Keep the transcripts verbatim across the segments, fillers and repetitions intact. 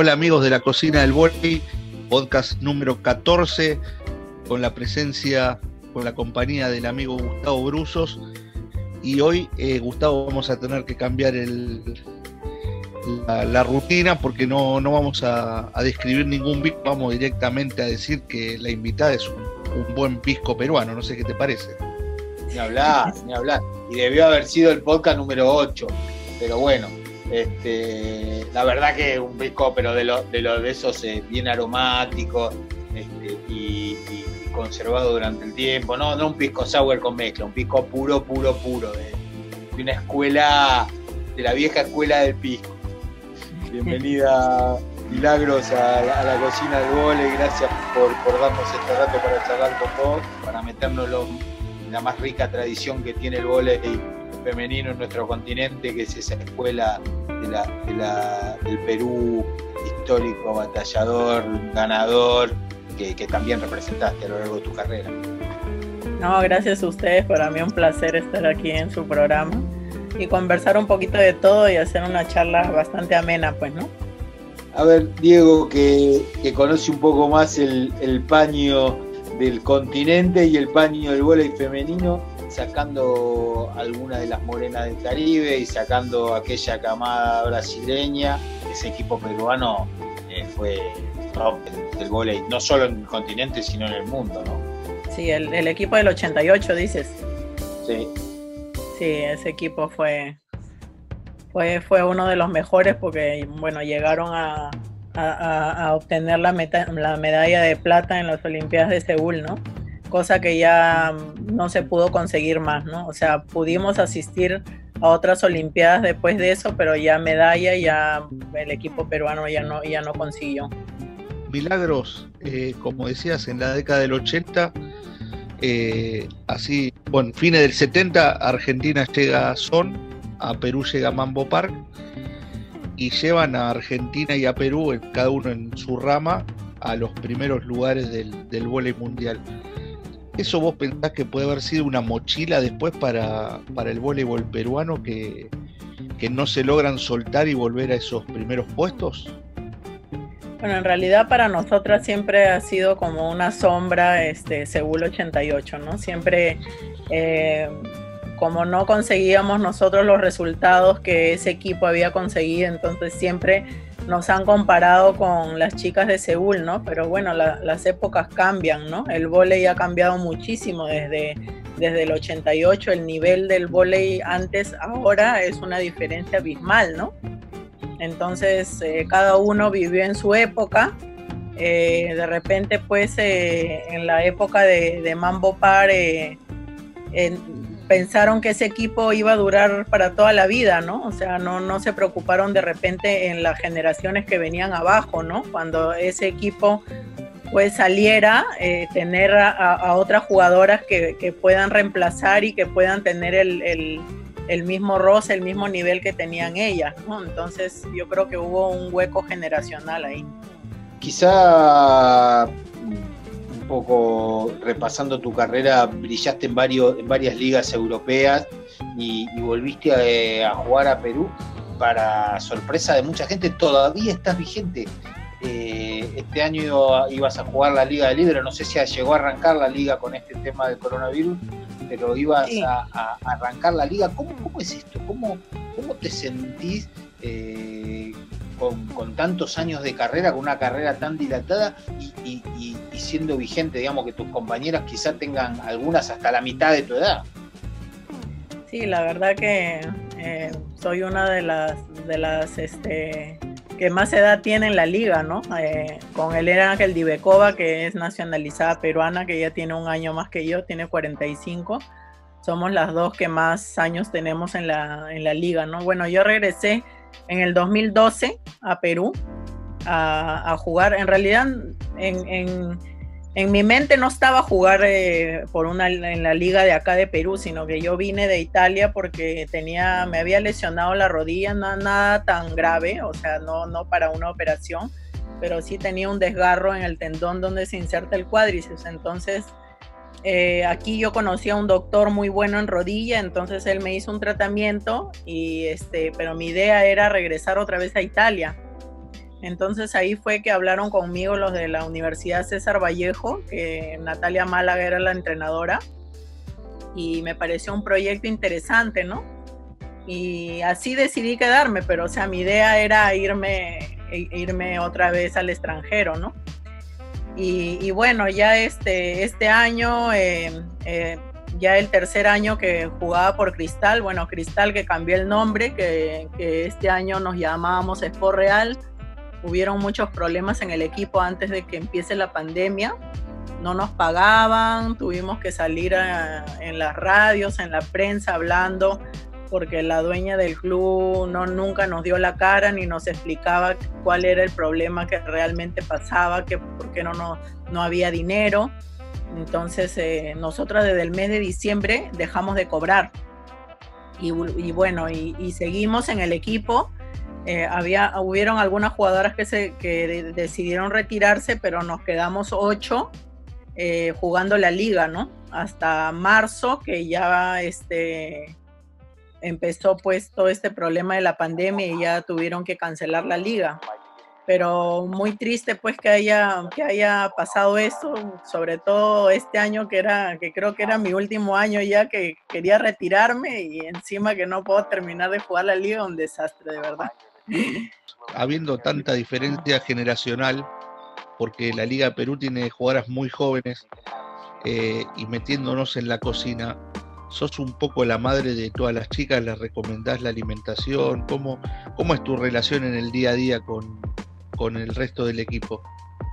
Hola amigos de la Cocina del Vóley, podcast número catorce, con la presencia, con la compañía del amigo Gustavo Bruzos. Y hoy, eh, Gustavo, vamos a tener que cambiar el, la, la rutina porque no, no vamos a, a describir ningún pisco, vamos directamente a decir que la invitada es un, un buen pisco peruano. No sé qué te parece. Ni hablar, ni hablar. Y debió haber sido el podcast número ocho, pero bueno. Este, la verdad que un pisco, pero de los de, lo, de esos eh, bien aromáticos este, y, y conservado durante el tiempo, no, no un pisco sour con mezcla, un pisco puro, puro, puro, de, de una escuela, de la vieja escuela del pisco. Bienvenida, Milagros, a la, a la Cocina del Vóley, gracias por, por darnos este rato para charlar con vos, para meternos en la más rica tradición que tiene el vóley femenino en nuestro continente, que es esa escuela de la, de la, del Perú histórico, batallador, ganador, que, que también representaste a lo largo de tu carrera. No, gracias a ustedes, para mí un placer estar aquí en su programa y conversar un poquito de todo y hacer una charla bastante amena, pues, ¿no? A ver, Diego, que, que conoce un poco más el, el paño del continente y el paño del vóley femenino, sacando algunas de las morenas del Caribe y sacando aquella camada brasileña, ese equipo peruano eh, fue top del, del vóley, no solo en el continente, sino en el mundo, ¿no? Sí, el, el equipo del ochenta y ocho, dices. Sí. Sí, ese equipo fue, fue, fue uno de los mejores porque, bueno, llegaron a, a, a obtener la, meta, la medalla de plata en las Olimpiadas de Seúl, ¿no? Cosa que ya no se pudo conseguir más, ¿no? O sea, pudimos asistir a otras Olimpiadas después de eso, pero ya medalla, ya el equipo peruano ya no, ya no consiguió. Milagros, eh, como decías, en la década del ochenta, eh, así, bueno, fines del setenta, Argentina llega a Son, a Perú llega Mambo Park, y llevan a Argentina y a Perú, cada uno en su rama, a los primeros lugares del, del vóley mundial. ¿Eso vos pensás que puede haber sido una mochila después para, para el voleibol peruano que, que no se logran soltar y volver a esos primeros puestos? Bueno, en realidad para nosotras siempre ha sido como una sombra este Seúl ochenta y ocho, ¿no? Siempre, eh, como no conseguíamos nosotros los resultados que ese equipo había conseguido, entonces siempre nos han comparado con las chicas de Seúl, ¿no? Pero bueno, la, las épocas cambian, ¿no? El vóley ha cambiado muchísimo desde, desde el ochenta y ocho, el nivel del vóley antes, ahora es una diferencia abismal, ¿no? Entonces, eh, cada uno vivió en su época. Eh, de repente, pues, eh, en la época de, de Mambo Par, eh, en, pensaron que ese equipo iba a durar para toda la vida, ¿no? O sea, no, no se preocuparon de repente en las generaciones que venían abajo, ¿no? Cuando ese equipo pues saliera, eh, tener a, a otras jugadoras que, que puedan reemplazar y que puedan tener el, el, el mismo roce, el mismo nivel que tenían ellas, ¿no? Entonces yo creo que hubo un hueco generacional ahí. Quizá un poco repasando tu carrera, brillaste en, varios, en varias ligas europeas y, y volviste a, a jugar a Perú. Para sorpresa de mucha gente, todavía estás vigente. Eh, este año ibas a jugar la Liga de Libre, no sé si llegó a arrancar la liga con este tema del coronavirus, pero ibas sí. a, a arrancar la liga. ¿Cómo, cómo es esto? ¿Cómo, cómo te sentís eh, con, con tantos años de carrera, con una carrera tan dilatada y, y, y, y siendo vigente, digamos, que tus compañeras quizás tengan algunas hasta la mitad de tu edad? Sí, la verdad que eh, soy una de las, de las este, que más edad tiene en la liga, ¿no? Eh, con Elena Ángel Divekova, que es nacionalizada peruana, que ya tiene un año más que yo, tiene cuarenta y cinco. Somos las dos que más años tenemos en la, en la liga, ¿no? Bueno, yo regresé en el dos mil doce a Perú a, a jugar. En realidad, en, en, en mi mente no estaba a jugar eh, por una, en la liga de acá de Perú, sino que yo vine de Italia porque tenía, me había lesionado la rodilla, no, nada tan grave, o sea, no, no para una operación, pero sí tenía un desgarro en el tendón donde se inserta el cuádriceps. Entonces, Eh, aquí yo conocí a un doctor muy bueno en rodilla, entonces él me hizo un tratamiento, y este, pero mi idea era regresar otra vez a Italia. Entonces ahí fue que hablaron conmigo los de la Universidad César Vallejo, que Natalia Málaga era la entrenadora, y me pareció un proyecto interesante, ¿no? Y así decidí quedarme, pero o sea, mi idea era irme, irme otra vez al extranjero, ¿no? Y, y bueno, ya este, este año, eh, eh, ya el tercer año que jugaba por Cristal, bueno, Cristal que cambió el nombre, que, que este año nos llamábamos Sport Real. Hubieron muchos problemas en el equipo antes de que empiece la pandemia. No nos pagaban, tuvimos que salir a, en las radios, en la prensa hablando, porque la dueña del club no, nunca nos dio la cara ni nos explicaba cuál era el problema que realmente pasaba, que por qué no, no, no había dinero. Entonces eh, nosotros desde el mes de diciembre dejamos de cobrar. Y, y bueno, y, y seguimos en el equipo. Eh, había, hubieron algunas jugadoras que, se, que de, decidieron retirarse, pero nos quedamos ocho eh, jugando la liga, ¿no? Hasta marzo, que ya este, empezó pues todo este problema de la pandemia y ya tuvieron que cancelar la liga. Pero muy triste pues que haya, que haya pasado eso, sobre todo este año que, era, que creo que era mi último año ya, que quería retirarme y encima que no puedo terminar de jugar la liga, un desastre de verdad. Habiendo tanta diferencia generacional, porque la Liga Perú tiene jugadoras muy jóvenes, eh, y metiéndonos en la cocina, sos un poco la madre de todas las chicas, les recomendás la alimentación, ¿cómo, cómo es tu relación en el día a día con, con el resto del equipo?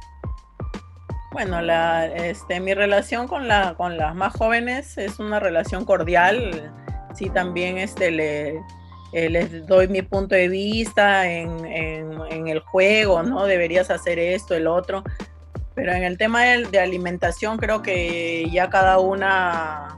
Bueno, la, este, mi relación con, la, con las más jóvenes es una relación cordial. Sí, también este, le... Eh, les doy mi punto de vista en, en, en el juego, ¿no? Deberías hacer esto, el otro. Pero en el tema de, de alimentación creo que ya cada una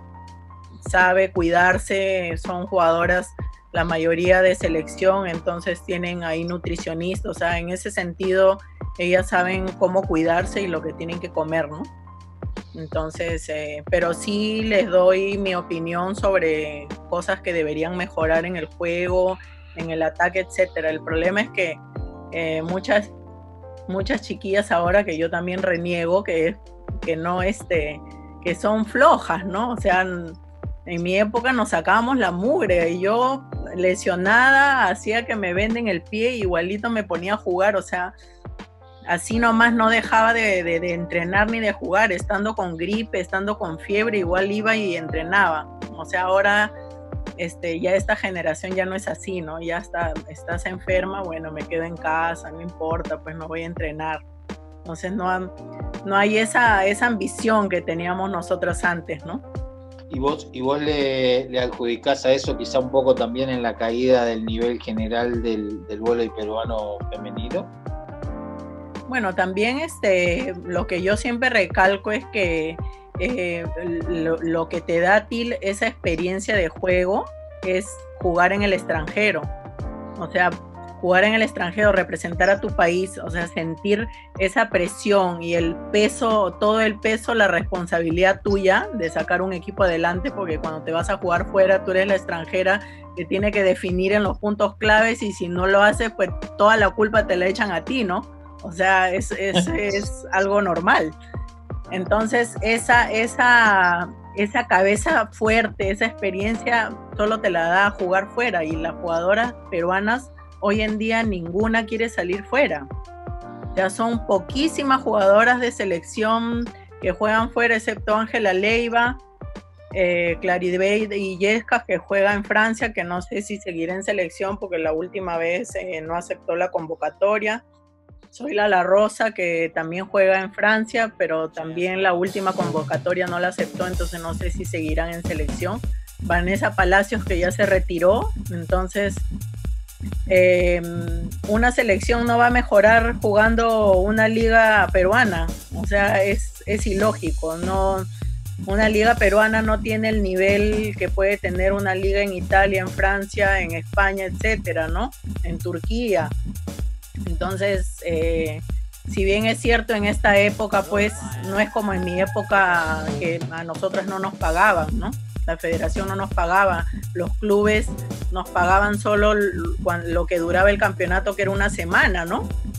sabe cuidarse. Son jugadoras, la mayoría de selección, entonces tienen ahí nutricionistas. O sea, en ese sentido, ellas saben cómo cuidarse y lo que tienen que comer, ¿no? Entonces, eh, pero sí les doy mi opinión sobre cosas que deberían mejorar en el juego, en el ataque, etcétera. El problema es que eh, muchas, muchas chiquillas ahora, que yo también reniego, que, que no, este, que son flojas, ¿no? O sea, en mi época nos sacábamos la mugre y yo lesionada hacía que me venden el pie y igualito me ponía a jugar, o sea, así nomás no dejaba de, de, de entrenar ni de jugar, estando con gripe, estando con fiebre, igual iba y entrenaba. O sea, ahora este, ya esta generación ya no es así, ¿no? Ya está, estás enferma, bueno, me quedo en casa, no importa, pues me voy a entrenar. Entonces no, no hay esa, esa ambición que teníamos nosotros antes, ¿no? ¿Y vos, y vos le, le adjudicás a eso quizá un poco también en la caída del nivel general del, del vóley peruano femenino? Bueno, también este, lo que yo siempre recalco es que eh, lo, lo que te da a ti esa experiencia de juego es jugar en el extranjero. O sea, jugar en el extranjero, representar a tu país, o sea, sentir esa presión y el peso, todo el peso, la responsabilidad tuya de sacar un equipo adelante, porque cuando te vas a jugar fuera, tú eres la extranjera que tiene que definir en los puntos claves y si no lo haces, pues toda la culpa te la echan a ti, ¿no? O sea, es, es, es algo normal. Entonces, esa, esa, esa cabeza fuerte, esa experiencia, solo te la da jugar fuera. Y las jugadoras peruanas, hoy en día, ninguna quiere salir fuera. Ya son poquísimas jugadoras de selección que juegan fuera, excepto Ángela Leiva, eh, Claribel y Yescas, que juega en Francia, que no sé si seguirá en selección porque la última vez eh, no aceptó la convocatoria. Soy La Rosa, que también juega en Francia, pero también la última convocatoria no la aceptó, entonces no sé si seguirán en selección. Vanessa Palacios, que ya se retiró, entonces eh, una selección no va a mejorar jugando una liga peruana, o sea, es, es ilógico, no, una liga peruana no tiene el nivel que puede tener una liga en Italia, en Francia, en España, etcétera, ¿no? En Turquía. Entonces, eh, si bien es cierto en esta época, pues no es como en mi época que a nosotros no nos pagaban, ¿no? La federación no nos pagaba, los clubes nos pagaban solo lo que duraba el campeonato, que era una semana, ¿no?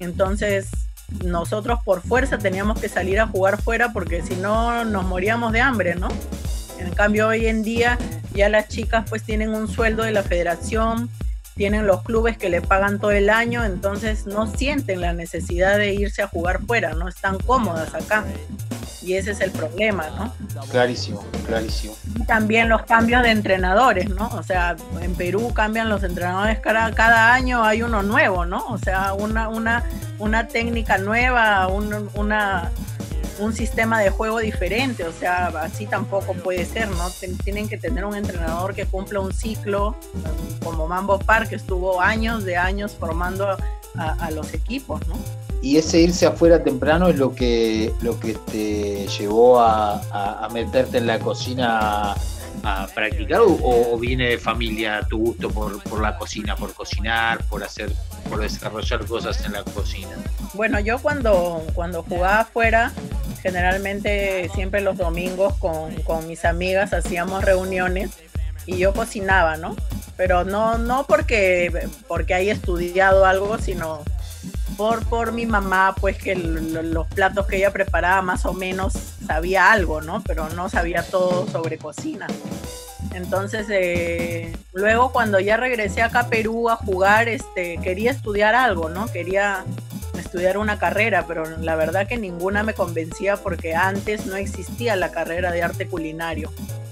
Entonces nosotros por fuerza teníamos que salir a jugar fuera porque si no nos moríamos de hambre, ¿no? En cambio hoy en día ya las chicas pues tienen un sueldo de la federación, tienen los clubes que le pagan todo el año, entonces no sienten la necesidad de irse a jugar fuera, no están cómodas acá. Y ese es el problema, ¿no? Clarísimo, clarísimo. Y también los cambios de entrenadores, ¿no? O sea, en Perú cambian los entrenadores cada, cada año, hay uno nuevo, ¿no? O sea, una, una, una técnica nueva, un, una, un sistema de juego diferente, o sea, así tampoco puede ser, ¿no? Tienen que tener un entrenador que cumpla un ciclo, como Mambo Park, que estuvo años de años formando a, a los equipos, ¿no? Y ese irse afuera temprano es lo que, lo que te llevó a, a, a meterte en la cocina a, a practicar, o, o viene de familia tu gusto por, por la cocina, por cocinar, por hacer, por desarrollar cosas en la cocina? Bueno, yo cuando, cuando jugaba afuera, generalmente siempre los domingos con, con mis amigas hacíamos reuniones y yo cocinaba, ¿no? Pero no, no porque, porque haya estudiado algo, sino Por, por mi mamá, pues que el, los platos que ella preparaba más o menos sabía algo, ¿no? Pero no sabía todo sobre cocina. Entonces, eh, luego cuando ya regresé acá a Perú a jugar, este, quería estudiar algo, ¿no? Quería estudiar una carrera, pero la verdad que ninguna me convencía porque antes no existía la carrera de arte culinario.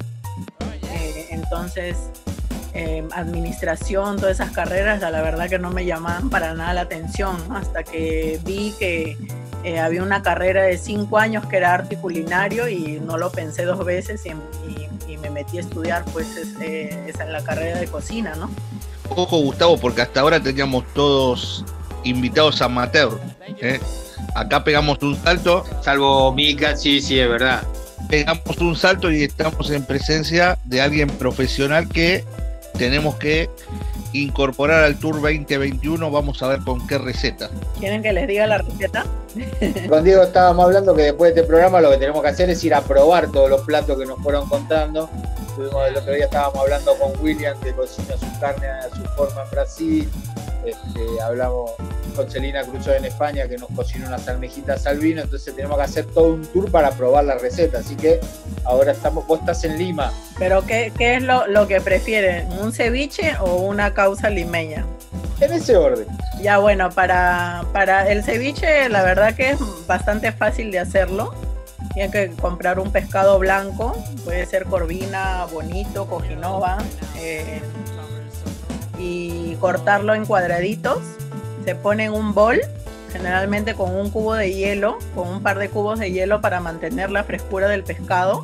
Eh, entonces... Eh, administración, todas esas carreras, la verdad que no me llamaban para nada la atención, ¿no? Hasta que vi que eh, había una carrera de cinco años que era arte culinario y no lo pensé dos veces y, y, y me metí a estudiar pues es, eh, esa es la carrera de cocina, ¿no? Ojo, Gustavo, porque hasta ahora teníamos todos invitados amateur, ¿eh? Acá pegamos un salto, salvo Mica, sí, sí, es verdad, pegamos un salto y estamos en presencia de alguien profesional que tenemos que incorporar al Tour veinte veintiuno. Vamos a ver con qué receta. ¿Quieren que les diga la receta? Con Diego estábamos hablando que después de este programa lo que tenemos que hacer es ir a probar todos los platos que nos fueron contando. Tuvimos, el otro día estábamos hablando con William, que cocina su carne a su forma en Brasil. Este, hablamos con Celina Cruzó en España, que nos cocinó unas almejitas al vino. Entonces tenemos que hacer todo un tour para probar la receta. Así que ahora estamos, vos estás en Lima. ¿Pero qué, qué es lo, lo que prefieren? ¿Un ceviche o una causa limeña? En ese orden. Ya, bueno, para, para el ceviche la verdad que es bastante fácil de hacerlo. Tienen que comprar un pescado blanco, puede ser corvina, bonito, cojinova, eh, y cortarlo en cuadraditos. Se pone en un bol, generalmente con un cubo de hielo, con un par de cubos de hielo para mantener la frescura del pescado.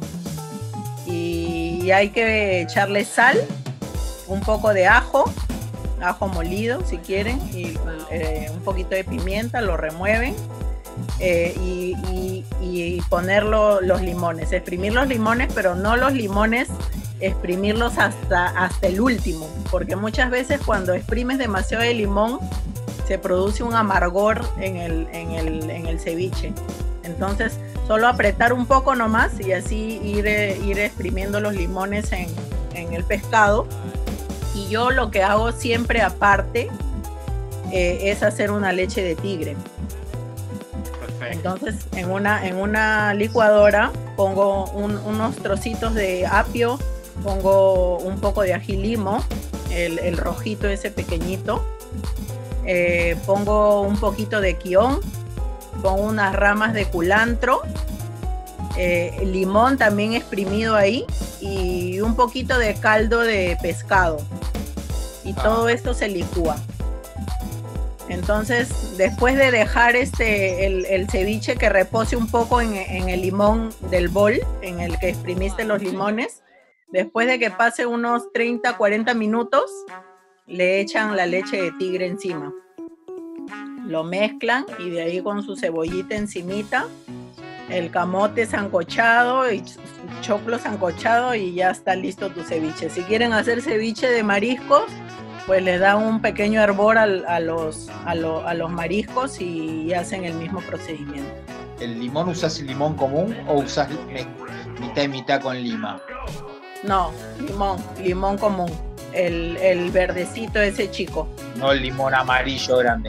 Y hay que echarle sal, un poco de ajo, ajo molido si quieren, y eh, un poquito de pimienta, lo remueven. Eh, y, y, y poner lo, los limones, exprimir los limones, pero no los limones exprimirlos hasta, hasta el último, porque muchas veces cuando exprimes demasiado de limón se produce un amargor en el, en el, en el ceviche. Entonces solo apretar un poco nomás y así ir, ir exprimiendo los limones en, en el pescado. Y yo lo que hago siempre aparte eh, es hacer una leche de tigre. Entonces en una, en una licuadora pongo un, unos trocitos de apio, pongo un poco de ají limo, el, el rojito ese pequeñito, eh, pongo un poquito de quión, pongo unas ramas de culantro, eh, limón también exprimido ahí y un poquito de caldo de pescado, y todo esto se licúa. Entonces, después de dejar este el, el ceviche que repose un poco en, en el limón del bol en el que exprimiste los limones, después de que pase unos treinta, cuarenta minutos, le echan la leche de tigre encima. Lo mezclan y de ahí con su cebollita encimita, el camote sancochado y choclo sancochado y ya está listo tu ceviche. Si quieren hacer ceviche de mariscos, pues le dan un pequeño hervor al, a, los, a, lo, a los mariscos y hacen el mismo procedimiento. ¿El limón usás el limón común o usás mitad y mitad con lima? No, limón, limón común, el, el verdecito ese chico. No el limón amarillo grande.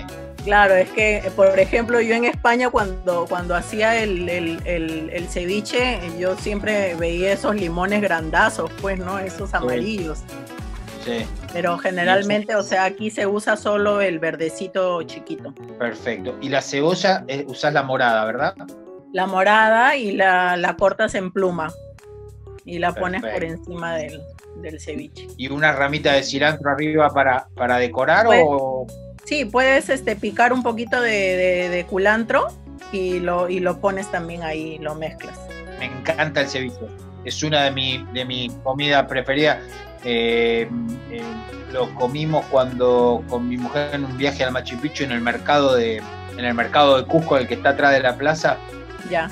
Claro, es que, por ejemplo, yo en España cuando, cuando hacía el, el, el, el ceviche, yo siempre veía esos limones grandazos, pues, ¿no? Esos amarillos. Sí. Pero generalmente, o sea, aquí se usa solo el verdecito chiquito. Perfecto. Y la cebolla, eh, usás la morada, ¿verdad? La morada y la, la cortas en pluma y la pones Perfecto. por encima del, del ceviche. ¿Y una ramita de cilantro arriba para, para decorar? Pues, o...? Sí, puedes este, picar un poquito de, de, de culantro y lo, y lo pones también ahí, lo mezclas. Me encanta el ceviche. Es una de mi, de mi comida preferida. Eh, eh, lo comimos cuando con mi mujer en un viaje al Machu Picchu en el mercado de en el mercado de Cusco, el que está atrás de la plaza. Ya.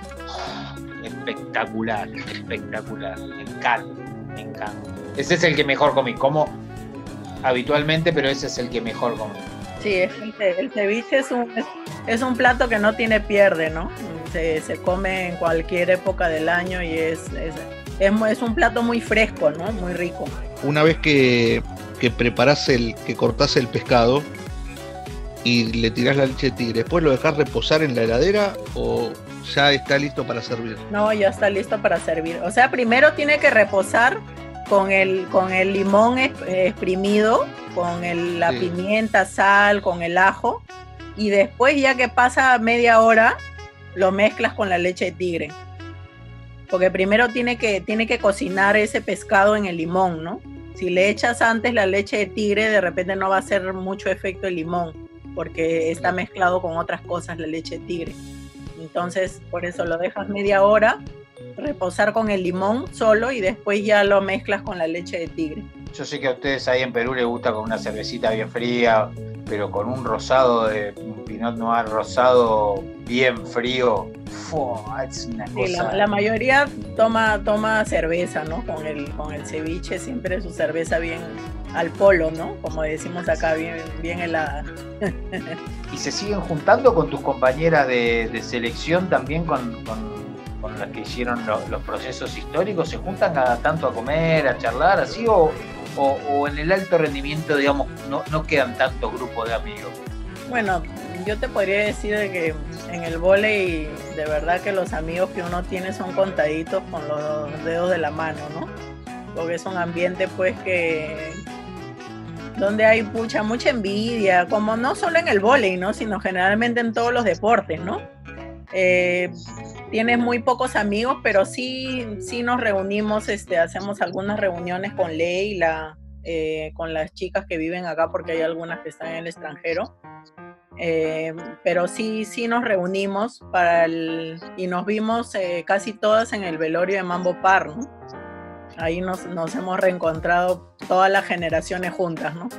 Espectacular, espectacular. Me encanta, me encanta. Ese es el que mejor comí. Como habitualmente, pero ese es el que mejor comí. Sí, es el, el ceviche es un, es, es un plato que no tiene pierde, ¿no? Se, se come en cualquier época del año y es, es, es, es un plato muy fresco, ¿no? Muy rico. Una vez que, que preparás el, que cortás el pescado y le tirás la leche de tigre, ¿después lo dejás reposar en la heladera o ya está listo para servir? No, ya está listo para servir. O sea, primero tiene que reposar con el, con el limón exprimido, con el, la sí. pimienta, sal, con el ajo, y después ya que pasa media hora, lo mezclas con la leche de tigre. Porque primero tiene que, tiene que cocinar ese pescado en el limón, ¿no? Si le echas antes la leche de tigre, de repente no va a hacer mucho efecto el limón, porque está mezclado con otras cosas la leche de tigre. Entonces, por eso lo dejas media hora, reposar con el limón solo y después ya lo mezclas con la leche de tigre. Yo sé que a ustedes ahí en Perú les gusta con una cervecita bien fría, pero con un rosado de un Pinot Noir rosado bien frío, ¡fua! Es una cosa... Sí, la, la mayoría toma, toma cerveza, ¿no? Con el, con el ceviche siempre su cerveza bien al polo, ¿no? Como decimos acá, bien, bien helada. ¿Y se siguen juntando con tus compañeras de, de selección también con... con... con las que hicieron lo, los procesos históricos? ¿Se juntan cada tanto a comer, a charlar, así? ¿O, o, o en el alto rendimiento, digamos, no, no quedan tantos grupos de amigos? Bueno, yo te podría decir de que en el vóley, de verdad que los amigos que uno tiene son contaditos con los dedos de la mano, ¿no? Porque es un ambiente, pues, que... donde hay mucha, mucha envidia, como no solo en el vóley, ¿no? Sino generalmente en todos los deportes, ¿no? Eh, tienes muy pocos amigos, pero sí, sí nos reunimos, este, hacemos algunas reuniones con Leila, eh, con las chicas que viven acá, porque hay algunas que están en el extranjero, eh, pero sí, sí nos reunimos para el, y nos vimos eh, casi todas en el velorio de Mambo Par, ¿no? Ahí nos, nos hemos reencontrado todas las generaciones juntas, ¿no?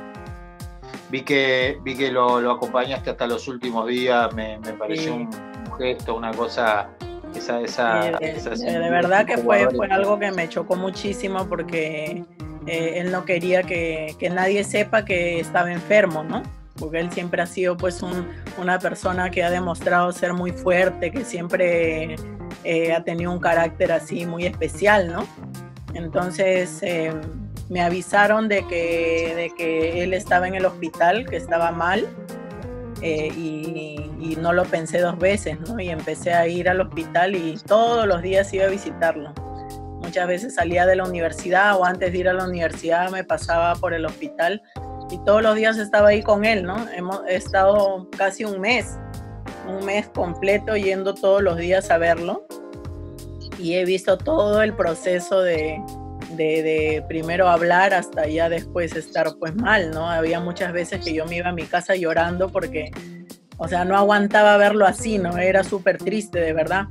Vi que, vi que lo, lo acompañaste hasta los últimos días, me, me pareció sí. un, un gesto, una cosa... Esa, esa, sí, de, esa de, de verdad que fue, fue algo que me chocó muchísimo porque eh, él no quería que, que nadie sepa que estaba enfermo, ¿no? Porque él siempre ha sido pues un, una persona que ha demostrado ser muy fuerte, que siempre eh, ha tenido un carácter así muy especial, ¿no? Entonces eh, me avisaron de que, de que él estaba en el hospital, que estaba mal. Eh, y, y no lo pensé dos veces, ¿no? Y empecé a ir al hospital y todos los días iba a visitarlo. Muchas veces salía de la universidad o antes de ir a la universidad me pasaba por el hospital y todos los días estaba ahí con él, ¿no? Hemos he estado casi un mes, un mes completo yendo todos los días a verlo y he visto todo el proceso de... De, de primero hablar hasta ya después estar pues mal, ¿no? Había muchas veces que yo me iba a mi casa llorando porque, o sea, no aguantaba verlo así, ¿no? Era súper triste, de verdad.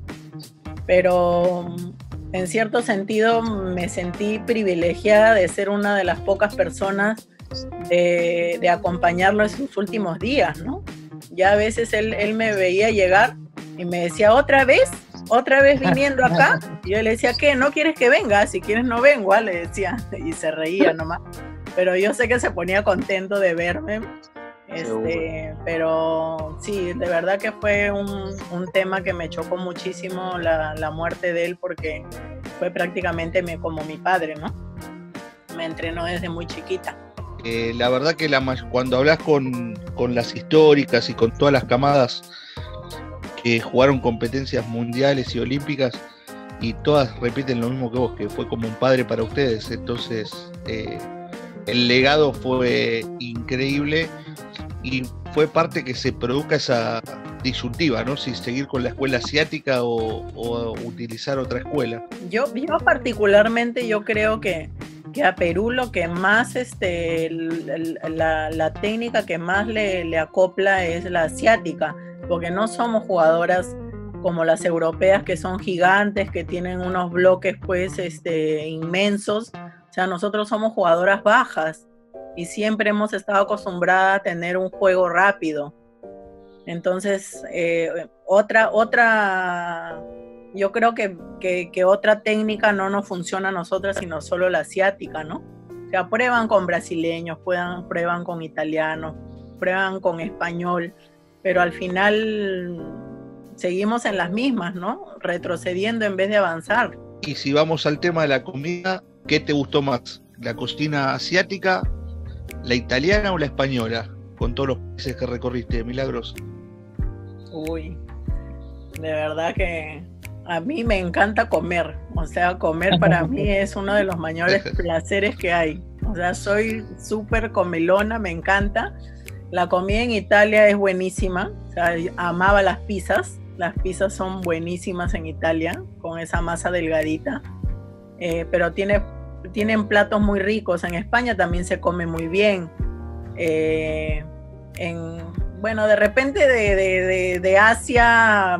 Pero en cierto sentido me sentí privilegiada de ser una de las pocas personas de, de acompañarlo en sus últimos días, ¿no? Ya a veces él, él me veía llegar y me decía, ¿otra vez? ¿Otra vez viniendo acá? Y yo le decía, ¿qué? ¿No quieres que venga? Si quieres no vengo, ¿ah? Le decía. Y se reía nomás. Pero yo sé que se ponía contento de verme. Este, pero sí, de verdad que fue un, un tema que me chocó muchísimo la, la muerte de él porque fue prácticamente me, como mi padre, ¿no? Me entrenó desde muy chiquita. eh, la verdad que la, cuando hablas con, con las históricas y con todas las camadas que jugaron competencias mundiales y olímpicas, y todas repiten lo mismo que vos, que fue como un padre para ustedes. Entonces eh, el legado fue increíble y fue parte que se produzca esa disyuntiva, ¿no? Si seguir con la escuela asiática o, o utilizar otra escuela. Yo, yo particularmente yo creo que, que a Perú lo que más, este, la, la técnica que más le, le acopla es la asiática, porque no somos jugadoras como las europeas que son gigantes, que tienen unos bloques pues este, inmensos. O sea, nosotros somos jugadoras bajas y siempre hemos estado acostumbradas a tener un juego rápido. Entonces, eh, otra, otra, yo creo que, que, que otra técnica no nos funciona a nosotras, sino solo la asiática, ¿no? O sea, prueban con brasileños, prueban, prueban con italianos, prueban con español, pero al final seguimos en las mismas, ¿no? Retrocediendo en vez de avanzar. Y si vamos al tema de la comida, ¿qué te gustó más? ¿La cocina asiática, la italiana o la española? Con todos los países que recorriste, Milagros. Uy, de verdad que a mí me encanta comer. O sea, comer para mí es uno de los mayores placeres que hay. O sea, soy súper comelona, me encanta. La comida en Italia es buenísima. O sea, amaba las pizzas. Las pizzas son buenísimas en Italia, con esa masa delgadita. Eh, pero tiene, tienen platos muy ricos. En España también se come muy bien. Eh, en, bueno, de repente de, de, de, de Asia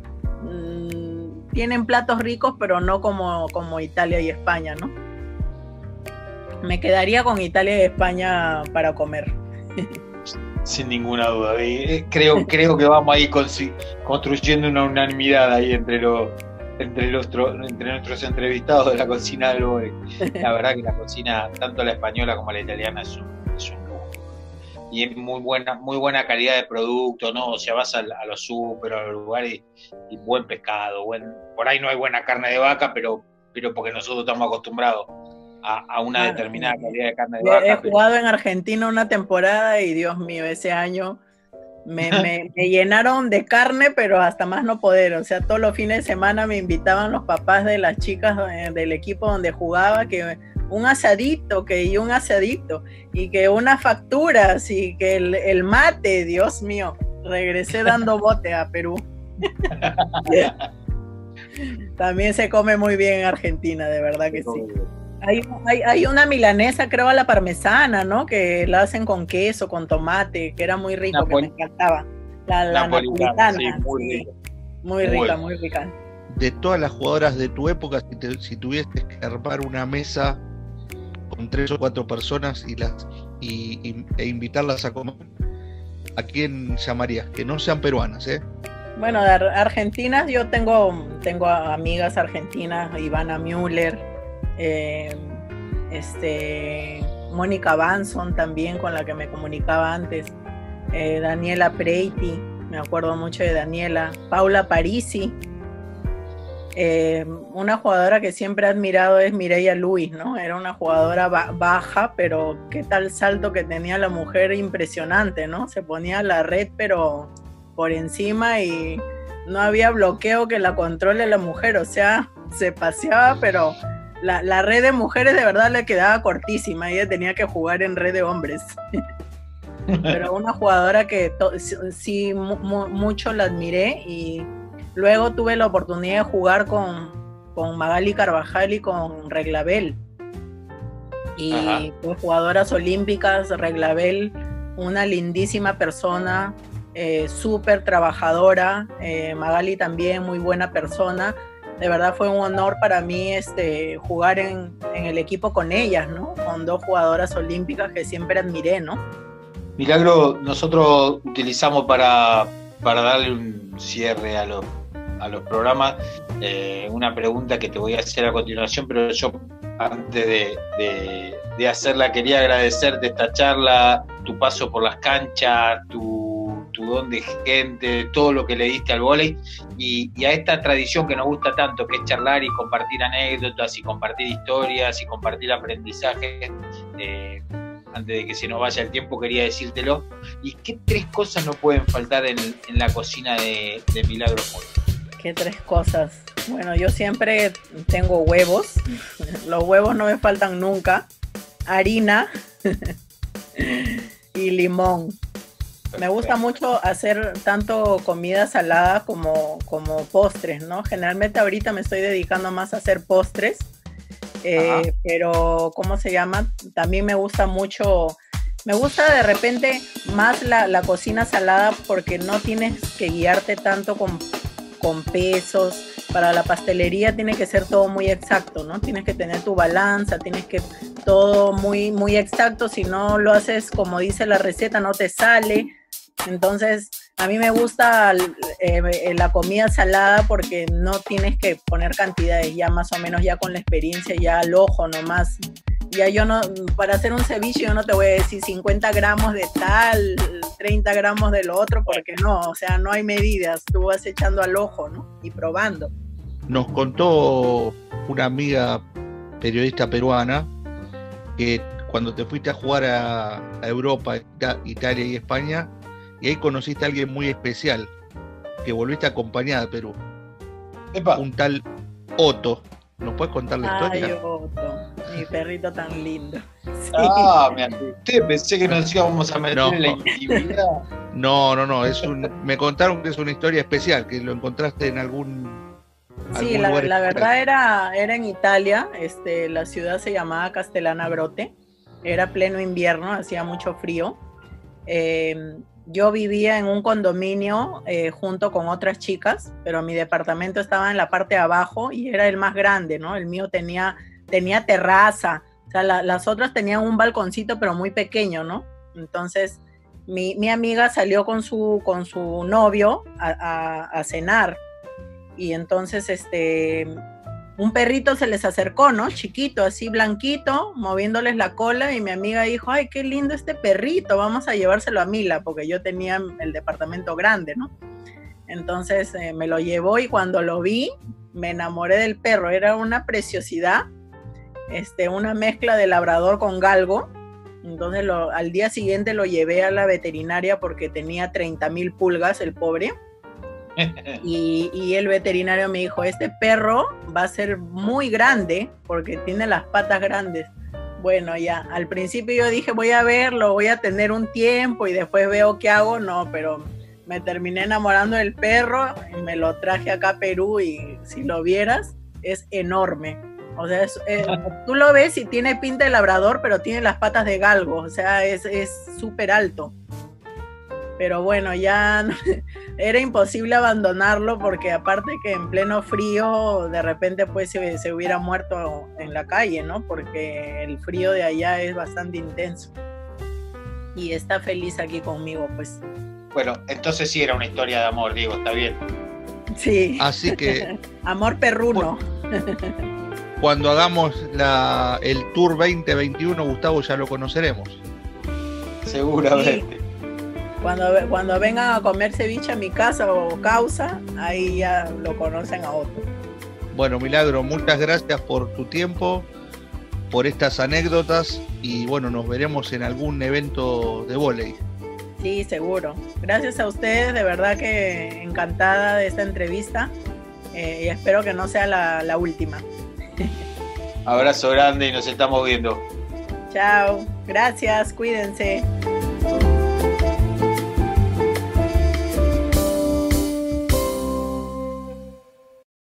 mmm, tienen platos ricos, pero no como, como Italia y España, ¿no? Me quedaría con Italia y España para comer. Sin ninguna duda. Creo, creo que vamos a ir construyendo una unanimidad ahí entre los entre, los, entre nuestros entrevistados de la cocina del Boli. La verdad que la cocina, tanto la española como la italiana, es un, es un lujo. Y es muy buena, muy buena calidad de producto, ¿no? O sea, vas a, a los súper, a los lugares y, y buen pescado. Buen, por ahí no hay buena carne de vaca, pero, pero porque nosotros estamos acostumbrados A, a una claro, determinada calidad de carne de vaca. He jugado pero... en Argentina una temporada y Dios mío, ese año me, me, me llenaron de carne, pero hasta más no poder. O sea, todos los fines de semana me invitaban los papás de las chicas del equipo donde jugaba, que un asadito, que y un asadito, y que unas facturas, y que el, el mate, Dios mío, regresé dando bote a Perú. También se come muy bien en Argentina, de verdad que sí. Hay, hay, hay una milanesa, creo, a la parmesana, ¿no? Que la hacen con queso, con tomate, que era muy rico, Napoli- que me encantaba. La, la napolitana, sí, muy, sí. Rico. muy rica, muy rica. De todas las jugadoras de tu época, si, te, si tuvieses que armar una mesa con tres o cuatro personas y las y, y, e invitarlas a comer, ¿a quién llamarías? Que no sean peruanas, ¿eh? Bueno, de argentinas, yo tengo, tengo amigas argentinas, Ivana Müller, Eh, este, Mónica Banson también, con la que me comunicaba antes, eh, Daniela Preiti, me acuerdo mucho de Daniela, Paula Parisi, eh, una jugadora que siempre he admirado es Mireia Luis, ¿no? Era una jugadora ba- baja, pero qué tal salto que tenía la mujer, impresionante, ¿no? Se ponía la red pero por encima y no había bloqueo que la controle la mujer, o sea, se paseaba, pero La, la red de mujeres de verdad le quedaba cortísima, ella tenía que jugar en red de hombres. Pero una jugadora que to, sí mu, mucho la admiré, y luego tuve la oportunidad de jugar con, con Magali Carvajal y con Reglabel. Y fue jugadoras olímpicas, Reglabel, una lindísima persona, eh, súper trabajadora, eh, Magali también muy buena persona. De verdad fue un honor para mí este, jugar en, en el equipo con ellas, ¿no? Con dos jugadoras olímpicas que siempre admiré, ¿no? Milagro, nosotros utilizamos para, para darle un cierre a los, a los programas eh, una pregunta que te voy a hacer a continuación, pero yo antes de, de, de hacerla quería agradecerte esta charla, tu paso por las canchas, tu tu don de gente, todo lo que le diste al vóley y, y a esta tradición que nos gusta tanto, que es charlar y compartir anécdotas y compartir historias y compartir aprendizajes. Eh, antes de que se nos vaya el tiempo, quería decírtelo. ¿Y qué tres cosas no pueden faltar en, en la cocina de, de Milagros Muro? ¿Qué tres cosas? Bueno, yo siempre tengo huevos. Los huevos no me faltan nunca. Harina y limón. Me gusta mucho hacer tanto comida salada como, como postres, ¿no? Generalmente ahorita me estoy dedicando más a hacer postres, eh, pero ¿cómo se llama? También me gusta mucho, me gusta de repente más la, la cocina salada porque no tienes que guiarte tanto con, con pesos. Para la pastelería tiene que ser todo muy exacto, ¿no? Tienes que tener tu balanza, tienes que todo muy, muy exacto. Si no lo haces como dice la receta, no te sale. Entonces, a mí me gusta eh, la comida salada porque no tienes que poner cantidades, ya más o menos ya con la experiencia, ya al ojo nomás. Ya yo no, para hacer un ceviche yo no te voy a decir cincuenta gramos de tal, treinta gramos de lo otro, porque no, o sea, no hay medidas, tú vas echando al ojo, ¿no? Y probando. Nos contó una amiga periodista peruana que cuando te fuiste a jugar a, a Europa, Italia y España, y ahí conociste a alguien muy especial, que volviste acompañada a Perú. Epa. Un tal Otto. ¿Nos puedes contar la historia? Ay, Otto, mi perrito tan lindo. Sí. Ah, me asusté, pensé que nos íbamos a meter no. en la intimidad. No, no, no, es un, me contaron que es una historia especial, que lo encontraste en algún... Sí, la, la verdad era, era en Italia, este, la ciudad se llamaba Castellana Grotte, era pleno invierno, hacía mucho frío. Eh, yo vivía en un condominio eh, junto con otras chicas, pero mi departamento estaba en la parte de abajo y era el más grande, ¿no? El mío tenía, tenía terraza, o sea, la, las otras tenían un balconcito, pero muy pequeño, ¿no? Entonces, mi, mi amiga salió con su, con su novio a, a, a cenar. Y entonces este, un perrito se les acercó, ¿no? Chiquito, así blanquito, moviéndoles la cola, y mi amiga dijo, ay, qué lindo este perrito, vamos a llevárselo a Mila, porque yo tenía el departamento grande, ¿no? Entonces eh, me lo llevó y cuando lo vi, me enamoré del perro, era una preciosidad, este, una mezcla de labrador con galgo. Entonces lo, al día siguiente lo llevé a la veterinaria porque tenía treinta mil pulgas el pobre. Y, y el veterinario me dijo, este perro va a ser muy grande porque tiene las patas grandes. Bueno, ya, al principio yo dije, voy a verlo, voy a tener un tiempo y después veo qué hago. No, pero me terminé enamorando del perro y me lo traje acá a Perú y si lo vieras, es enorme. O sea, es, es, tú lo ves y tiene pinta de labrador, pero tiene las patas de galgo, o sea, es súper alto. Pero bueno, ya no, era imposible abandonarlo porque aparte que en pleno frío de repente pues se, se hubiera muerto en la calle, ¿no? Porque el frío de allá es bastante intenso. Y está feliz aquí conmigo, pues. Bueno, entonces sí era una historia de amor, Diego, está bien. Sí. Así que... amor perruno. Cuando hagamos la, el Tour veinte veintiuno, Gustavo, ya lo conoceremos. Seguramente. Sí. Cuando, cuando vengan a comer ceviche a mi casa o causa, ahí ya lo conocen a otro. Bueno, Milagro, muchas gracias por tu tiempo, por estas anécdotas y bueno, nos veremos en algún evento de vóley. Sí, seguro. Gracias a ustedes, de verdad que encantada de esta entrevista eh, y espero que no sea la, la última. Abrazo grande y nos estamos viendo. Chao, gracias, cuídense.